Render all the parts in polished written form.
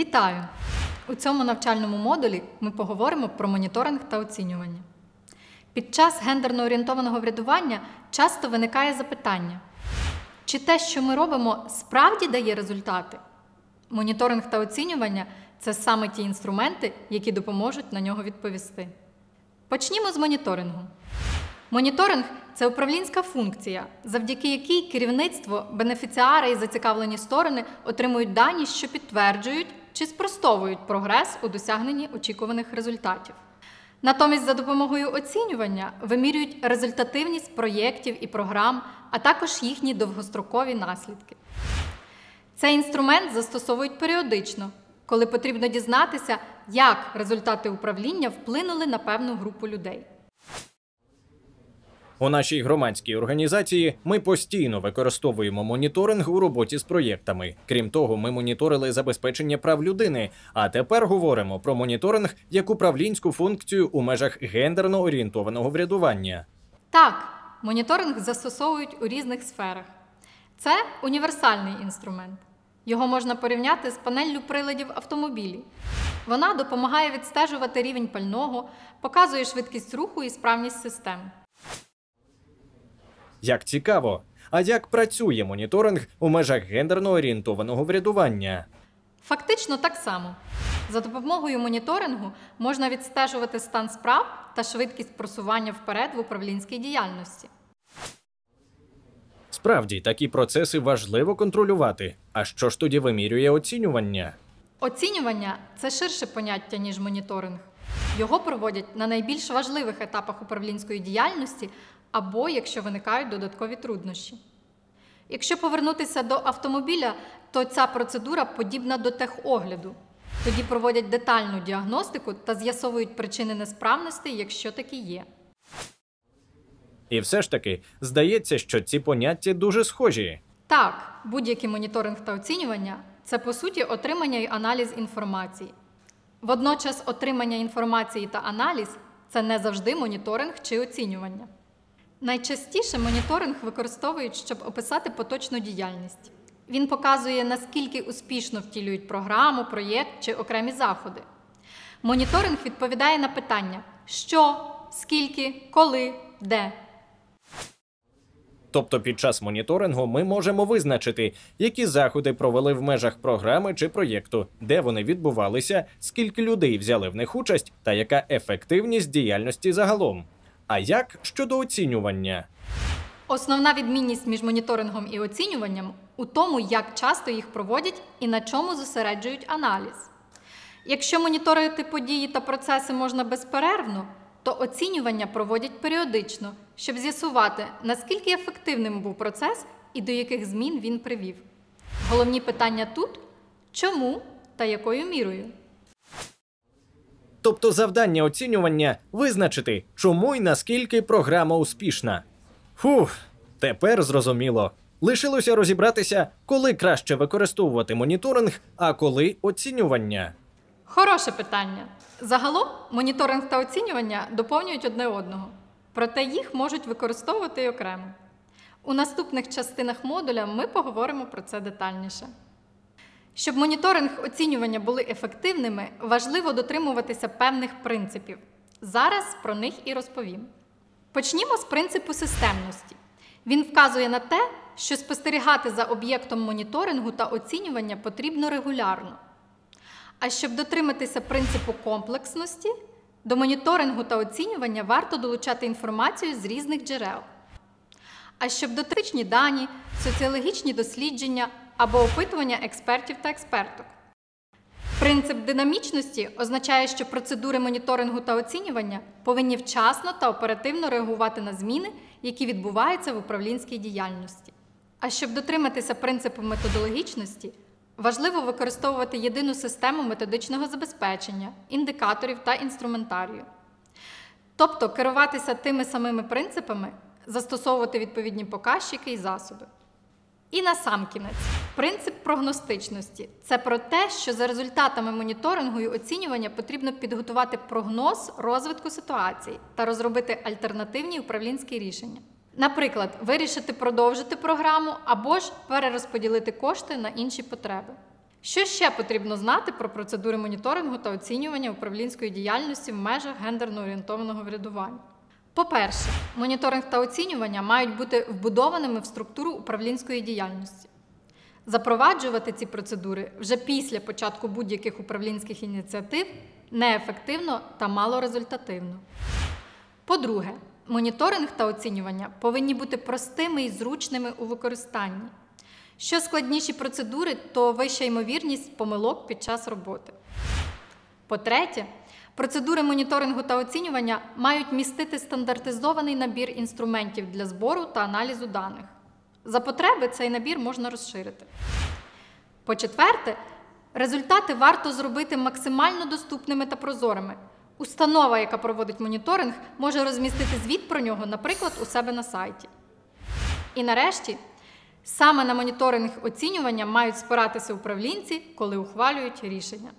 Вітаю! У цьому навчальному модулі ми поговоримо про моніторинг та оцінювання. Під час гендерно-орієнтованого врядування часто виникає запитання, чи те, що ми робимо, справді дає результати? Моніторинг та оцінювання – це саме ті інструменти, які допоможуть на нього відповісти. Почнімо з моніторингу. Моніторинг – це управлінська функція, завдяки якій керівництво, бенефіціари і зацікавлені сторони отримують дані, що підтверджують чи спростовують прогрес у досягненні очікуваних результатів. Натомість за допомогою оцінювання вимірюють результативність проєктів і програм, а також їхні довгострокові наслідки. Цей інструмент застосовують періодично, коли потрібно дізнатися, як результати управління вплинули на певну групу людей. У нашій громадській організації ми постійно використовуємо моніторинг у роботі з проєктами. Крім того, ми моніторили забезпечення прав людини, а тепер говоримо про моніторинг як управлінську функцію у межах гендерно-орієнтованого врядування. Так, моніторинг застосовують у різних сферах. Це універсальний інструмент. Його можна порівняти з панеллю приладів автомобілів. Вона допомагає відстежувати рівень пального, показує швидкість руху і справність систем. Як цікаво! А як працює моніторинг у межах гендерно-орієнтованого врядування? Фактично так само. За допомогою моніторингу можна відстежувати стан справ та швидкість просування вперед в управлінській діяльності. Справді, такі процеси важливо контролювати. А що ж тоді вимірює оцінювання? Оцінювання – це ширше поняття, ніж моніторинг. Його проводять на найбільш важливих етапах управлінської діяльності або якщо виникають додаткові труднощі. Якщо повернутися до автомобіля, то ця процедура подібна до техогляду. Тоді проводять детальну діагностику та з'ясовують причини несправностей, якщо такі є. І все ж таки, здається, що ці поняття дуже схожі. Так, будь-який моніторинг та оцінювання – це, по суті, отримання і аналіз інформації. Водночас отримання інформації та аналіз – це не завжди моніторинг чи оцінювання. Найчастіше моніторинг використовують, щоб описати поточну діяльність. Він показує, наскільки успішно втілюють програму, проєкт чи окремі заходи. Моніторинг відповідає на питання «що?», «скільки?», «коли?», «де?». Тобто під час моніторингу ми можемо визначити, які заходи провели в межах програми чи проєкту, де вони відбувалися, скільки людей взяли в них участь та яка ефективність діяльності загалом. А як щодо оцінювання? Основна відмінність між моніторингом і оцінюванням у тому, як часто їх проводять і на чому зосереджують аналіз. Якщо моніторити події та процеси можна безперервно, то оцінювання проводять періодично, щоб з'ясувати, наскільки ефективним був процес і до яких змін він привів. Головні питання тут – чому та якою мірою? Тобто завдання оцінювання – визначити, чому і наскільки програма успішна. Фух, тепер зрозуміло. Лишилося розібратися, коли краще використовувати моніторинг, а коли оцінювання. Хороше питання. Загалом моніторинг та оцінювання доповнюють одне одного, проте їх можуть використовувати й окремо. У наступних частинах модуля ми поговоримо про це детальніше. Щоб моніторинг оцінювання були ефективними, важливо дотримуватися певних принципів. Зараз про них і розповім. Почнімо з принципу системності. Він вказує на те, що спостерігати за об'єктом моніторингу та оцінювання потрібно регулярно. А щоб дотриматися принципу комплексності, до моніторингу та оцінювання варто долучати інформацію з різних джерел. А щоб дотичні дані, соціологічні дослідження або опитування експертів та експерток. Принцип динамічності означає, що процедури моніторингу та оцінювання повинні вчасно та оперативно реагувати на зміни, які відбуваються в управлінській діяльності. А щоб дотриматися принципу методологічності, важливо використовувати єдину систему методичного забезпечення, індикаторів та інструментарію. Тобто керуватися тими самими принципами, застосовувати відповідні показчики і засоби. І насамкінець, принцип прогностичності – це про те, що за результатами моніторингу і оцінювання потрібно підготувати прогноз розвитку ситуації та розробити альтернативні управлінські рішення. Наприклад, вирішити продовжити програму або ж перерозподілити кошти на інші потреби. Що ще потрібно знати про процедури моніторингу та оцінювання управлінської діяльності в межах гендерно-орієнтованого врядування? По-перше, моніторинг та оцінювання мають бути вбудованими в структуру управлінської діяльності. Запроваджувати ці процедури вже після початку будь-яких управлінських ініціатив неефективно та малорезультативно. По-друге, моніторинг та оцінювання повинні бути простими і зручними у використанні. Що складніші процедури, то вища ймовірність помилок під час роботи. По-третє, процедури моніторингу та оцінювання мають містити стандартизований набір інструментів для збору та аналізу даних. За потреби цей набір можна розширити. По-четверте, результати варто зробити максимально доступними та прозорими. Установа, яка проводить моніторинг, може розмістити звіт про нього, наприклад, у себе на сайті. І нарешті, саме на моніторинг оцінювання мають спиратися управлінці, коли ухвалюють рішення.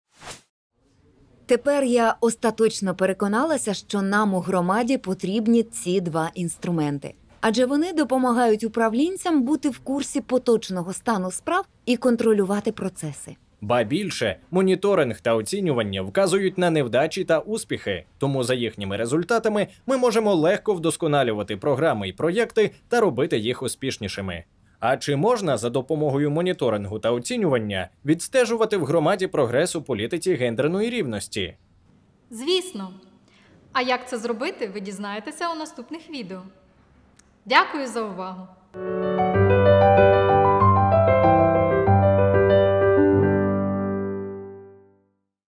Тепер я остаточно переконалася, що нам у громаді потрібні ці два інструменти. Адже вони допомагають управлінцям бути в курсі поточного стану справ і контролювати процеси. Ба більше, моніторинг та оцінювання вказують на невдачі та успіхи, тому за їхніми результатами ми можемо легко вдосконалювати програми і проєкти та робити їх успішнішими. А чи можна за допомогою моніторингу та оцінювання відстежувати в громаді прогрес у політиці гендерної рівності? Звісно. А як це зробити, ви дізнаєтеся у наступних відео. Дякую за увагу!